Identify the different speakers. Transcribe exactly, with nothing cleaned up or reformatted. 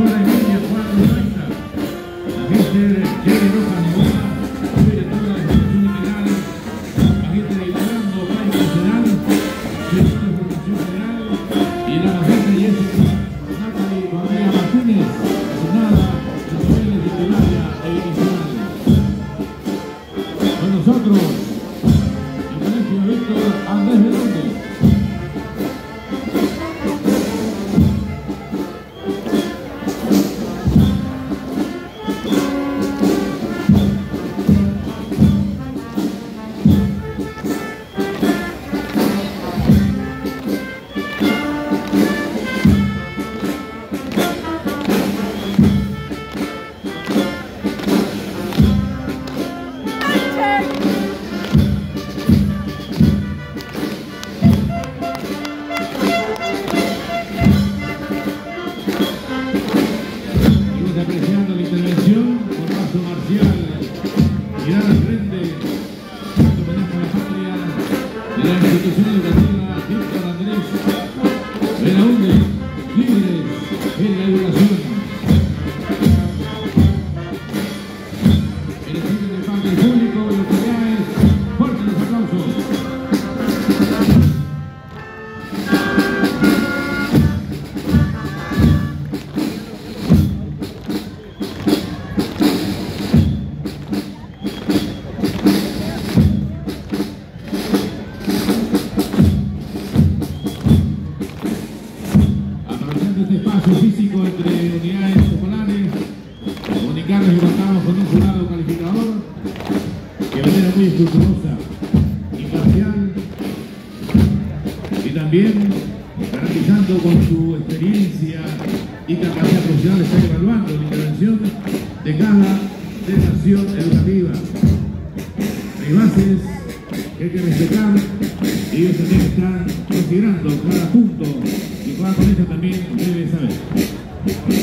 Speaker 1: hora y media, cuatro treinta. La gente Jerry Rojas Neboa, directora de Formación Integral, la gente de Ilorando, País Nacional, directora de Formación General, y la gente Jessica Natalie Correa Martínez, asignada a niveles de primaria e inicial. Con nosotros, el colegio Víctor Andrés Belonte. Apreciando la intervención por paso marcial, mirar al frente, homenaje a la patria de la institución educativa Víctor Andrés Belaunde, líderes en la educación. El estudio de parte del público y autoridades, fuertes los aplausos. Este espacio físico entre unidades escolares, comunicarles que contamos con un jurado calificador que de manera muy escrupulosa, imparcial y también garantizando con su experiencia y capacidad profesional de estar evaluando la intervención de cada delegación educativa. Hay bases que hay que respetar y ellos también están considerando cada punto y cada ponencia también debe saber.